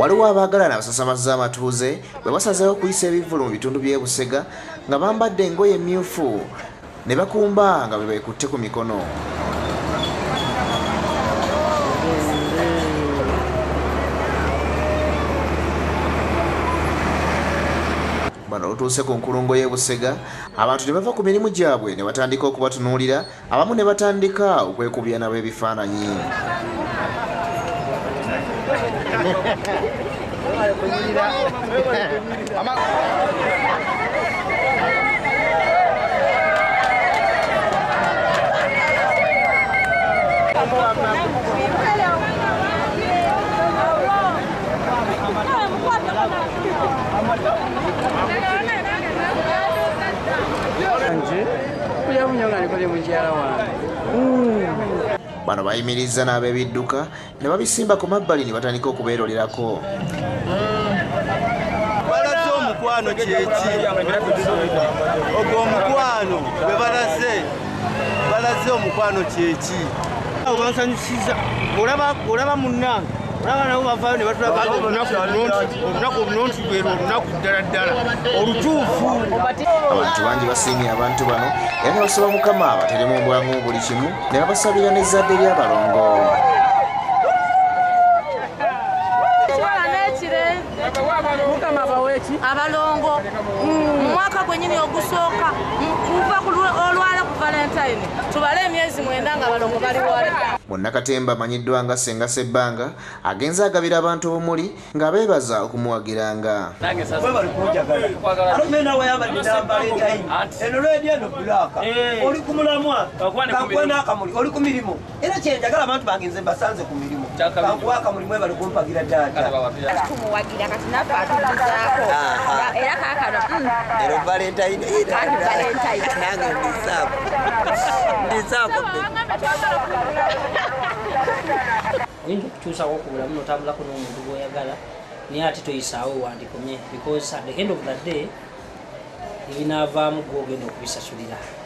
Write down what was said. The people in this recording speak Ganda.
Waliwo abaagalana basasamaza amatuuze bwe basazeewo okuyisa ebivvulu mu bitundu by'e Busega nga bambadde engoye emmyufu ne bakumba nga bwe beekutte ku mikono. Bano olutuuse ku nkulungo y'e Busega, abantu ne bava ku mirimu gyabwe ne batandika okubatunuulira, abamu ne batandika okwekubya nabo ebifaananyi. Bano bayimiriza n'ab'ebidduka ne babisimba ku mabbali ne batandika okubeerolerako. Balaze omukwano kyeki ogwo omukwano bwe balaze omukwano kyeki bansanyusiza olaba munnange olaba nabo bavaayo ne batulaga olunaku olunonti lwero olunaku ddala ddala olutuufu. Abantu bangi basiimye abantu bano era ne basaba Mukama abateremu obwangu buli kimu ne babasabira n'ezzadde ly'abalongo. Abalongo mu mwaka gwennyini ogusooka kuva ku olwala ku Valentine tubale emyezi 9 nga abalongo bali wala. Munnakatemba amanyiddwa nga Ssenga Ssebbanga agenza agabira abantu omuli ng'abeebaza okumuwagiranga. Oli ku mirimu era kyenjagala abantu bange nze mbasanze ku mirimu kankuwaaka mulimu bali kumpagira taata Tumuwagira kati naffe atubuzaako era kaakano ero Valentine nange ndisaako oyinza okukyusako ku bulamu notambulako n'omuntu gwoyagala naye ate toyisaawo wandikomye because at the end of the day ebinaavaamu gwogenda okubisasulira.